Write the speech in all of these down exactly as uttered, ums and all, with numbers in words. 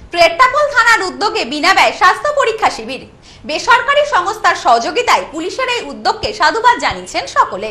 পেট্রাপোল থানার উদ্যোগে বিনা ব্যয় স্বাস্থ্য পরীক্ষা শিবির। বেসরকারি সংস্থার সহযোগিতায় পুলিশের এই উদ্যোগকে সাধুবাদ জানিয়েছেন সকলে।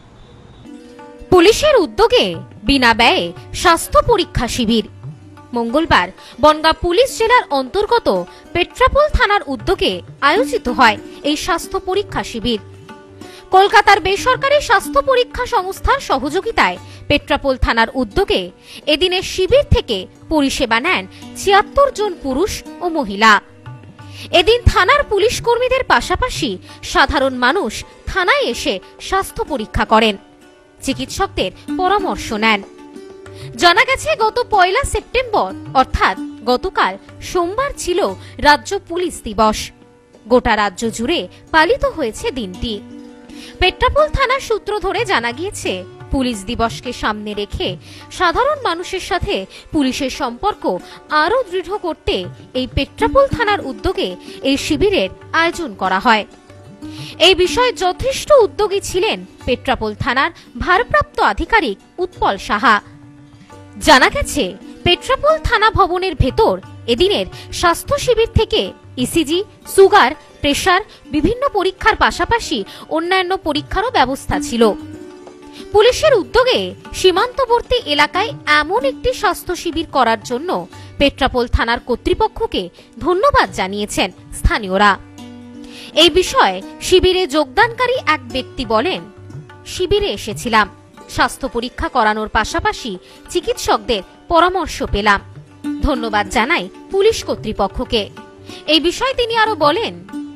পুলিশের উদ্যোগে বিনা ব্যয়ে স্বাস্থ্য পরীক্ষা শিবির। মঙ্গলবার বনগাঁ পুলিশ জেলার অন্তর্গত পেট্রাপোল থানার উদ্যোগে আয়োজিত হয় এই স্বাস্থ্য পরীক্ষা শিবির। কলকাতার বেসরকারি স্বাস্থ্য পরীক্ষা সংস্থার সহযোগিতায় পেট্রাপোল থানার উদ্যোগে এদিনের শিবির থেকে পরিষেবা নেন ছিয়াত্তর জন পুরুষ ও মহিলা। এদিন থানার পুলিশ কর্মীদের পাশাপাশি সাধারণ মানুষ থানায় এসে স্বাস্থ্য পরীক্ষা করেন, চিকিৎসকদের পরামর্শ নেন। জানা গেছে গত পয়লা সেপ্টেম্বর অর্থাৎ গতকাল সোমবার ছিল রাজ্য পুলিশ দিবস। গোটা রাজ্য জুড়ে পালিত হয়েছে দিনটি। পেট্রাপোল থানার সূত্র ধরে জানা গিয়েছে পুলিশ দিবসকে সামনে রেখে সাধারণ মানুষের সাথে পুলিশের সম্পর্ক আরও দৃঢ় করতে এই পেট্রাপোল থানার উদ্যোগে এই শিবিরের আয়োজন করা হয়। এই বিষয়ে যথেষ্ট উদ্যোগী ছিলেন পেট্রাপোল থানার ভারপ্রাপ্ত আধিকারিক উৎপল সাহা। জানা গেছে পেট্রাপোল থানা ভবনের ভেতর এদিনের স্বাস্থ্য শিবির থেকে ইসিজি, সুগার, প্রেসার, বিভিন্ন পরীক্ষার পাশাপাশি অন্যান্য পরীক্ষারও ব্যবস্থা ছিল। পুলিশের উদ্যোগে সীমান্তবর্তী এলাকায় এমন একটি স্বাস্থ্য শিবির করার জন্য পেট্রাপোল থানার কর্তৃপক্ষকে ধন্যবাদ জানিয়েছেন স্থানীয়রা। এই বিষয়ে শিবিরে যোগদানকারী এক ব্যক্তি বলেন, শিবিরে এসেছিলাম, স্বাস্থ্য পরীক্ষা করানোর পাশাপাশি চিকিৎসকদের পরামর্শ পেলাম। ধন্যবাদ জানাই পুলিশ কর্তৃপক্ষকে। এই বিষয়ে তিনি আরো বলেন,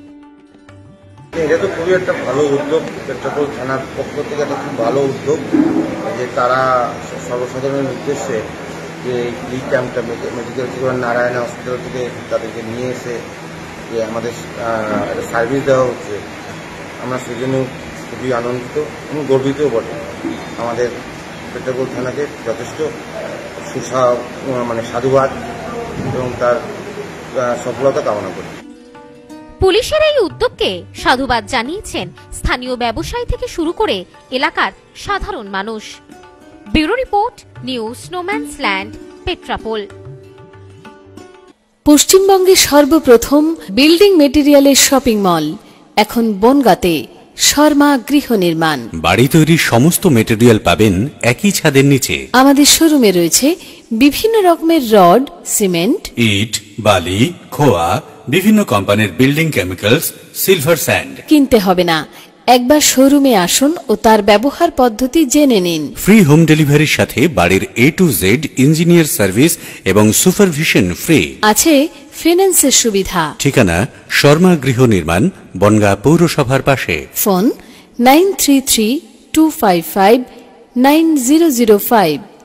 এটা তো খুবই একটা ভালো উদ্যোগ, পেট্রাপোল থানার পক্ষ থেকে একটা খুব ভালো উদ্যোগ যে তারা সর্বসাধারণের উদ্দেশ্যে যে এই ক্যাম্পটা মেডিকেল থেকে নারায়ণ হসপিটাল থেকে তাদেরকে নিয়ে এসে যে আমাদের সার্ভিস দেওয়া হচ্ছে, আমরা সেজন্য খুবই আনন্দিত এবং গর্বিতও বটে। আমাদের পেট্রাপোল থানাকে যথেষ্ট সুসা মানে সাধুবাদ এবং তার সফলতা কামনা করি। পুলিশের এই উদ্যোগকে সাধুবাদ জানিয়েছেন স্থানীয় ব্যবসায়ী থেকে শুরু করে এলাকার সাধারণ মানুষ। Bureau report, news no man's land, Petrapole. পশ্চিমবঙ্গের সর্বপ্রথম বিল্ডিং মেটেরিয়ালের শপিং মল এখন বনগাঁতে। শর্মা গৃহ নির্মাণ, বাড়ি তৈরির সমস্ত মেটেরিয়াল পাবেন একই ছাদের নিচে। আমাদের শোরুমে রয়েছে বিভিন্ন রকমের রড, সিমেন্ট, ইট, বালি, খোয়া, বিভিন্ন কোম্পানির বিল্ডিং কেমিক্যালস, সিলভার স্যান্ড। কিনতে হবে না, একবার শোরুমে আসুন ও তার ব্যবহার পদ্ধতি জেনে নিন। ফ্রি হোম ডেলিভারির সাথে বাড়ির A to Z engineer service এবং সুপারভিশন ফ্রি। আছে ফিন্যান্সের সুবিধা। ঠিকানা শর্মা গৃহ নির্মাণ, বনগাঁ পৌরসভার পাশে। Phone nine three three two five five nine zero zero five.